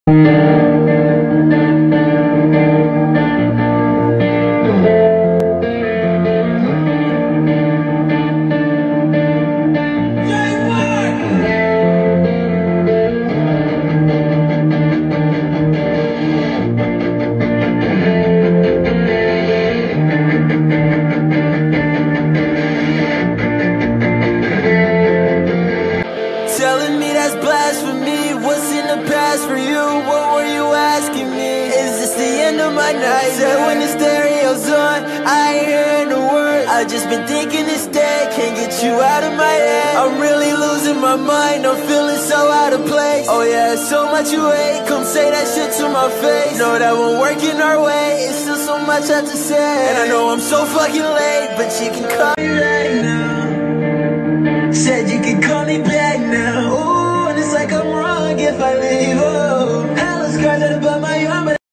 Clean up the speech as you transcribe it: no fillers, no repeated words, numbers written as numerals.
Telling me that's blasphemy. What's in the past for you? What were you asking me? Is this the end of my night? Said when the stereo's on, I ain't hearing the words. I just been thinking this day, can't get you out of my head. I'm really losing my mind, I'm feeling so out of place. Oh yeah, so much you hate, come say that shit to my face. No, that won't work in our way, it's still so much I have to say. And I know I'm so fucking late, but you can call me right now. Said you could call me back now. Ooh, and it's like I'm wrong if I leave. Oh, hella scars out above my arm.